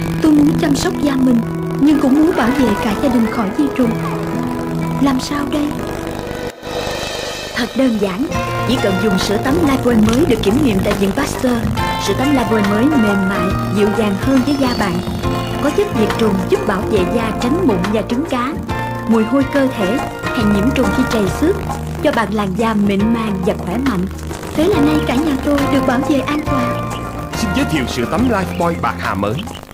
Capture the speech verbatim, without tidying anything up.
Tôi muốn chăm sóc da mình, nhưng cũng muốn bảo vệ cả gia đình khỏi vi trùng. Làm sao đây? Thật đơn giản, chỉ cần dùng sữa tắm Lifebuoy mới được kiểm nghiệm tại viện Pasteur. Sữa tắm Lifebuoy mới mềm mại, dịu dàng hơn với da bạn. Có chất diệt trùng giúp bảo vệ da tránh mụn và trứng cá, mùi hôi cơ thể hay nhiễm trùng khi trầy xước, cho bạn làn da mịn màng và khỏe mạnh. Thế là nay cả nhà tôi được bảo vệ an toàn. Xin giới thiệu sữa tắm Lifebuoy bạc hà mới.